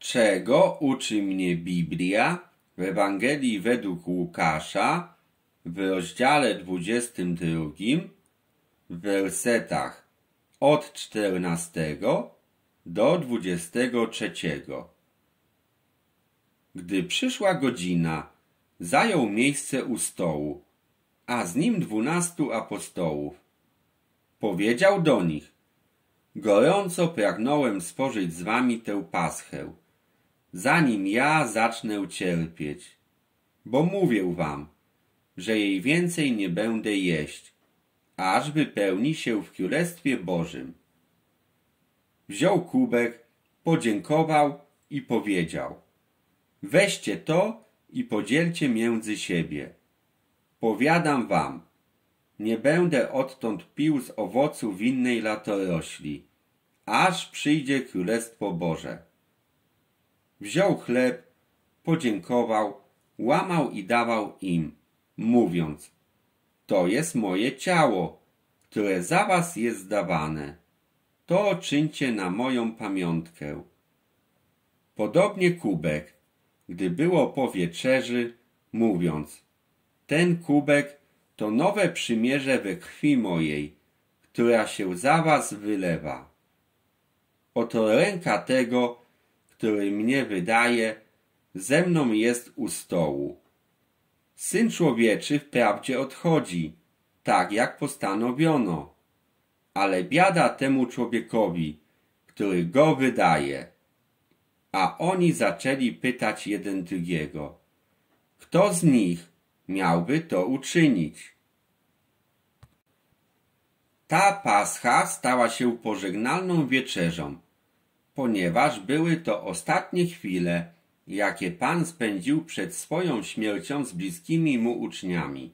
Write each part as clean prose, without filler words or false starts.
Czego uczy mnie Biblia w Ewangelii według Łukasza w rozdziale 22, w wersetach od 14 do 23. Gdy przyszła godzina, zajął miejsce u stołu, a z nim 12 apostołów. Powiedział do nich: gorąco pragnąłem spożyć z wami tę paschę, zanim ja zacznę cierpieć, bo mówię wam, że jej więcej nie będę jeść, aż wypełni się w Królestwie Bożym. Wziął kubek, podziękował i powiedział: weźcie to i podzielcie między siebie. Powiadam wam, nie będę odtąd pił z owocu winnej latorośli, aż przyjdzie Królestwo Boże. Wziął chleb, podziękował, łamał i dawał im, mówiąc: to jest moje ciało, które za was jest dawane. To czyńcie na moją pamiątkę. Podobnie kubek, gdy było po wieczerzy, mówiąc: ten kubek to nowe przymierze we krwi mojej, która się za was wylewa. Oto ręka tego, który mnie wydaje, ze mną jest u stołu. Syn Człowieczy wprawdzie odchodzi, tak jak postanowiono, ale biada temu człowiekowi, który go wydaje. A oni zaczęli pytać jeden drugiego: kto z nich miałby to uczynić? Ta pascha stała się pożegnalną wieczerzą, ponieważ były to ostatnie chwile, jakie Pan spędził przed swoją śmiercią z bliskimi mu uczniami.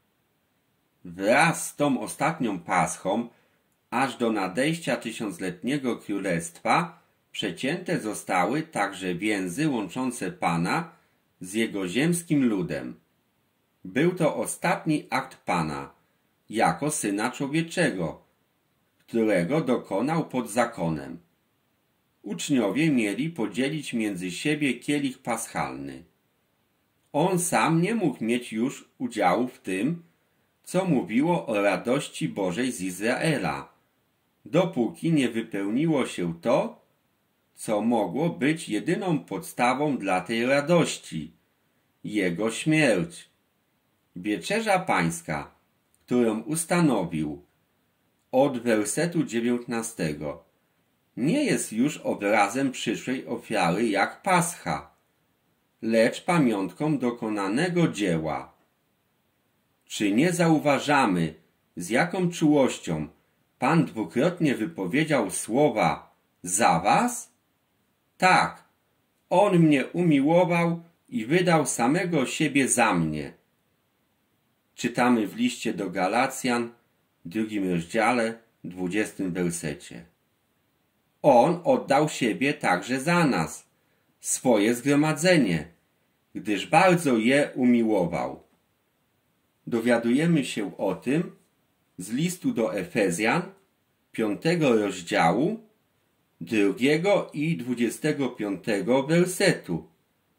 Wraz z tą ostatnią paschą, aż do nadejścia tysiącletniego królestwa, przecięte zostały także więzy łączące Pana z jego ziemskim ludem. Był to ostatni akt Pana, jako Syna Człowieczego, którego dokonał pod zakonem. Uczniowie mieli podzielić między siebie kielich paschalny. On sam nie mógł mieć już udziału w tym, co mówiło o radości Bożej z Izraela, dopóki nie wypełniło się to, co mogło być jedyną podstawą dla tej radości – Jego śmierć. Wieczerza Pańska, którą ustanowił od wersetu 19, nie jest już obrazem przyszłej ofiary jak Pascha, lecz pamiątką dokonanego dzieła. Czy nie zauważamy, z jaką czułością Pan dwukrotnie wypowiedział słowa za was? Tak, On mnie umiłował i wydał samego siebie za mnie. Czytamy w liście do Galacjan, 2 rozdziale, 20 wersecie. On oddał siebie także za nas, swoje zgromadzenie, gdyż bardzo je umiłował. Dowiadujemy się o tym z listu do Efezjan, 5 rozdziału, 2 i 25 wersetu.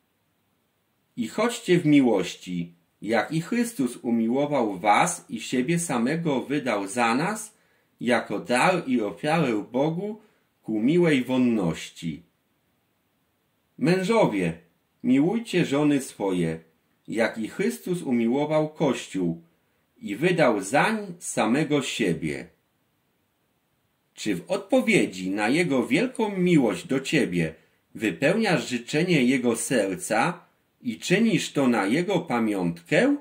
I chodźcie w miłości, jak i Chrystus umiłował was i siebie samego wydał za nas, jako dar i ofiarę Bogu ku miłej wonności. Mężowie, miłujcie żony swoje, jak i Chrystus umiłował Kościół i wydał zań samego siebie. Czy w odpowiedzi na Jego wielką miłość do ciebie wypełniasz życzenie Jego serca i czynisz to na Jego pamiątkę?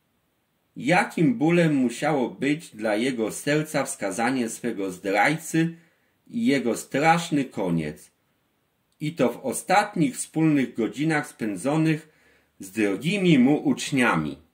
Jakim bólem musiało być dla Jego serca wskazanie swego zdrajcy i jego straszny koniec, i to w ostatnich wspólnych godzinach spędzonych z drogimi mu uczniami.